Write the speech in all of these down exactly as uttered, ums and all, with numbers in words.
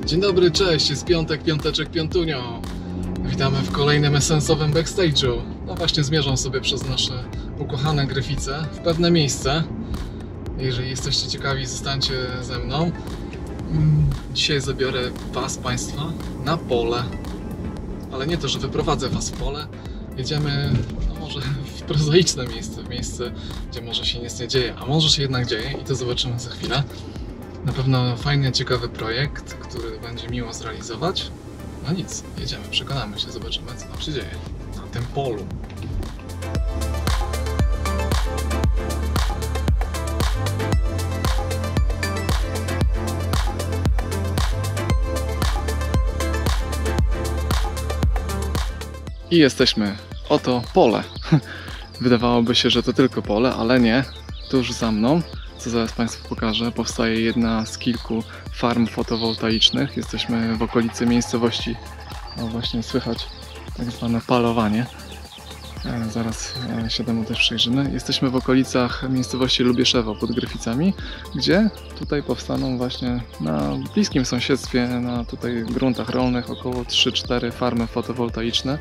Dzień dobry, cześć, jest piątek, piąteczek, piątunio. Witamy w kolejnym esencowym backstage'u. No właśnie zmierzam sobie przez nasze ukochane Gryfice w pewne miejsce. Jeżeli jesteście ciekawi, zostańcie ze mną. Dzisiaj zabiorę Was, Państwa, na pole. Ale nie to, że wyprowadzę Was w pole. Jedziemy, no może w prozaiczne miejsce, w miejsce, gdzie może się nic nie dzieje, a może się jednak dzieje i to zobaczymy za chwilę. Na pewno fajny, ciekawy projekt, który będzie miło zrealizować. No nic, jedziemy, przekonamy się, zobaczymy, co tam się dzieje na tym polu. I jesteśmy. Oto pole. Wydawałoby się, że to tylko pole, ale nie. Tuż za mną, co zaraz Państwu pokażę, powstaje jedna z kilku farm fotowoltaicznych. Jesteśmy w okolicy miejscowości, no właśnie słychać tak zwane palowanie. E, zaraz e, się temu też przyjrzymy. Jesteśmy w okolicach miejscowości Lubieszewo pod Gryficami, gdzie tutaj powstaną właśnie na bliskim sąsiedztwie, na tutaj gruntach rolnych około trzy cztery farmy fotowoltaiczne.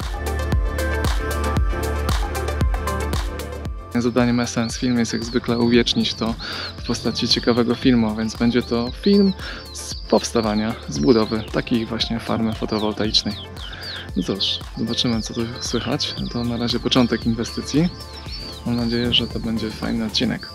Zadaniem Essence Film jest jak zwykle uwiecznić to w postaci ciekawego filmu, więc będzie to film z powstawania, z budowy takiej właśnie farmy fotowoltaicznej. No cóż, zobaczymy, co tu słychać. To na razie początek inwestycji. Mam nadzieję, że to będzie fajny odcinek.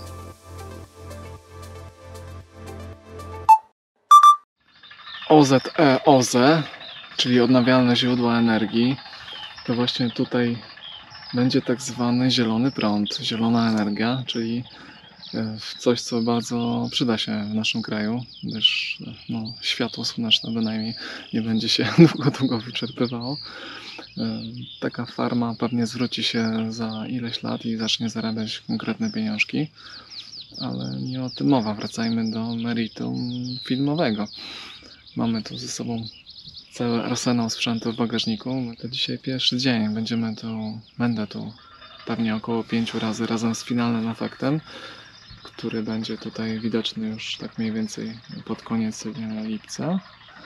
O Z E O Z E, czyli odnawialne źródła energii, to właśnie tutaj będzie tak zwany zielony prąd, zielona energia, czyli coś, co bardzo przyda się w naszym kraju, gdyż no, światło słoneczne bynajmniej nie będzie się długo, długo wyczerpywało. Taka farma pewnie zwróci się za ileś lat i zacznie zarabiać konkretne pieniążki, ale nie o tym mowa. Wracajmy do meritum filmowego. Mamy tu ze sobą cały arsenał sprzętu w bagażniku. To dzisiaj pierwszy dzień. Będziemy tu, będę tu pewnie około pięciu razy razem z finalnym efektem, który będzie tutaj widoczny już tak mniej więcej pod koniec lipca.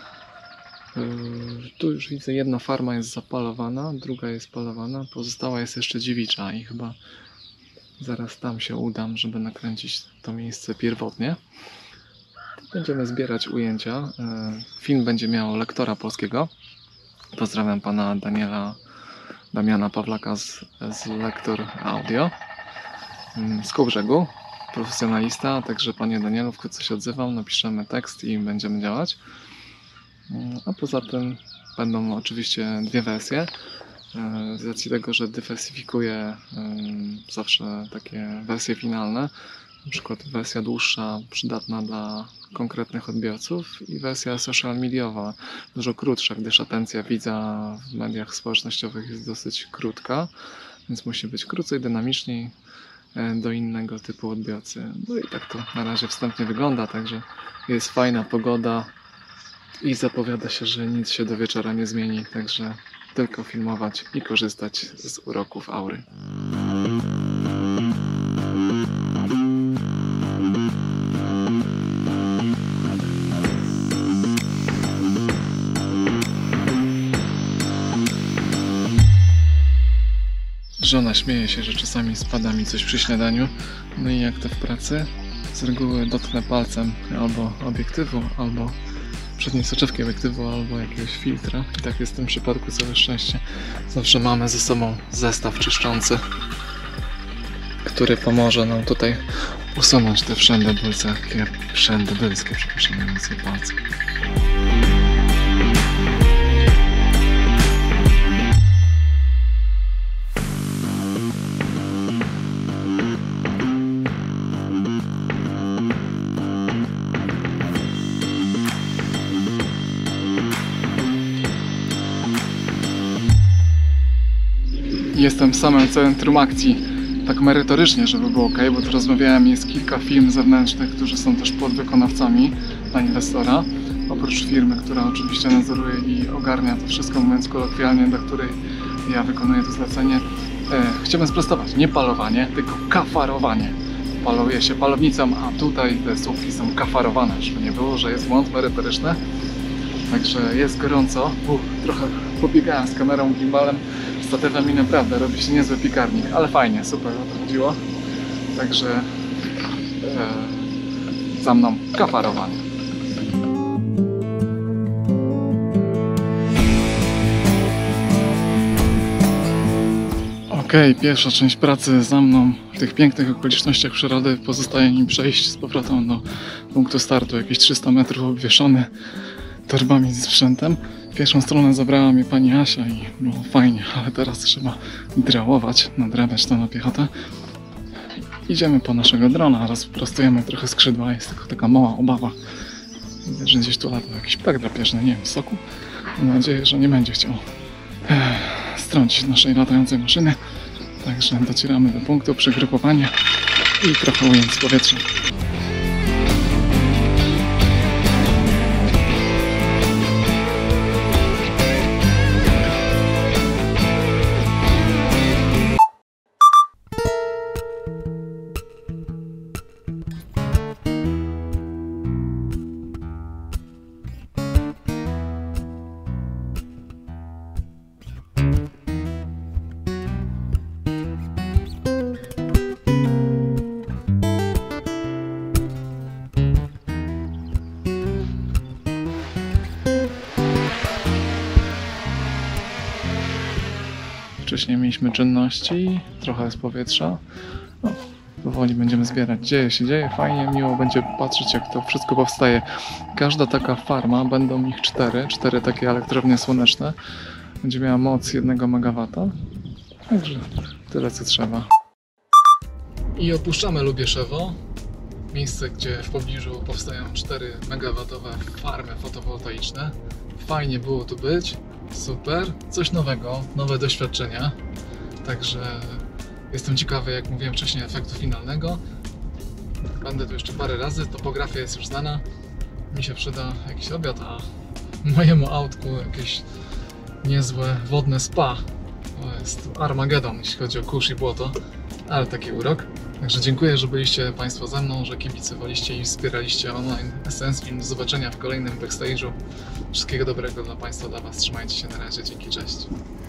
Tu już widzę, jedna farma jest zapalowana, druga jest palowana, pozostała jest jeszcze dziewicza i chyba zaraz tam się udam, żeby nakręcić to miejsce pierwotnie. Będziemy zbierać ujęcia. Film będzie miał lektora polskiego. Pozdrawiam pana Daniela, Damiana Pawlaka z, z Lektor Audio z Kołbrzegu, profesjonalista. Także panie Danielu, wkrótce się odzywam, napiszemy tekst i będziemy działać. A poza tym będą oczywiście dwie wersje. Z racji tego, że dywersyfikuję zawsze takie wersje finalne, na przykład wersja dłuższa, przydatna dla konkretnych odbiorców i wersja social mediowa, dużo krótsza, gdyż atencja widza w mediach społecznościowych jest dosyć krótka, więc musi być krócej, dynamiczniej do innego typu odbiorcy. No i tak to na razie wstępnie wygląda, także jest fajna pogoda i zapowiada się, że nic się do wieczora nie zmieni, także tylko filmować i korzystać z uroków aury. Żona śmieje się, że czasami spada mi coś przy śniadaniu, no i jak to w pracy, z reguły dotknę palcem albo obiektywu, albo przedniej soczewki obiektywu, albo jakiegoś filtra. I tak jest w tym przypadku, całe szczęście. Zawsze mamy ze sobą zestaw czyszczący, który pomoże nam tutaj usunąć te wszędy bylskie, wszędy bylskie, przepraszam, nie sobie palce. Jestem w samym centrum akcji, tak merytorycznie, żeby było ok, bo tu rozmawiałem, jest kilka firm zewnętrznych, którzy są też podwykonawcami dla inwestora. Oprócz firmy, która oczywiście nadzoruje i ogarnia to wszystko, mówiąc kolokwialnie, dla której ja wykonuję to zlecenie. E, chciałbym sprostować, nie palowanie, tylko kafarowanie. Paluje się palownicą, a tutaj te słupki są kafarowane, żeby nie było, że jest błąd merytoryczny. Także jest gorąco. Uch, trochę pobiegałem z kamerą, gimbalem, statywem i naprawdę robi się niezły piekarnik, ale fajnie, super o to chodziło. Także e, za mną kafarowanie. Okej, okay, pierwsza część pracy za mną. W tych pięknych okolicznościach przyrody pozostaje mi przejść z powrotem do punktu startu. Jakieś trzysta metrów obwieszony torbami z sprzętem. Pierwszą stronę zabrała mnie pani Asia i było fajnie, ale teraz trzeba drałować, nadrabiać to na piechotę. Idziemy po naszego drona, rozprostujemy trochę skrzydła, jest tylko taka mała obawa. Widzę, że gdzieś tu lata jakiś ptak drapieżny, nie wiem, soku. Mam nadzieję, że nie będzie chciał strącić naszej latającej maszyny. Także docieramy do punktu, przygrupowanie i trochę ujęć z powietrza. Wcześniej mieliśmy czynności, trochę z powietrza. No, powoli będziemy zbierać. Dzieje się, dzieje, fajnie, miło będzie patrzeć, jak to wszystko powstaje. Każda taka farma, będą ich cztery, cztery takie elektrownie słoneczne. Będzie miała moc jednego megawata. Także tyle, co trzeba. I opuszczamy Lubieszewo. Miejsce, gdzie w pobliżu powstają cztery megawatowe farmy fotowoltaiczne. Fajnie było tu być. Super, coś nowego, nowe doświadczenia, także jestem ciekawy, jak mówiłem wcześniej, efektu finalnego. Będę tu jeszcze parę razy, topografia jest już znana, mi się przyda jakiś obiad, a mojemu autku jakieś niezłe wodne spa. To jest Armagedon, jeśli chodzi o kurz i błoto, ale taki urok. Także dziękuję, że byliście Państwo ze mną, że kibicowaliście i wspieraliście online Essence Film. Do zobaczenia w kolejnym backstage'u. Wszystkiego dobrego dla Państwa, dla Was. Trzymajcie się, na razie. Dzięki, cześć.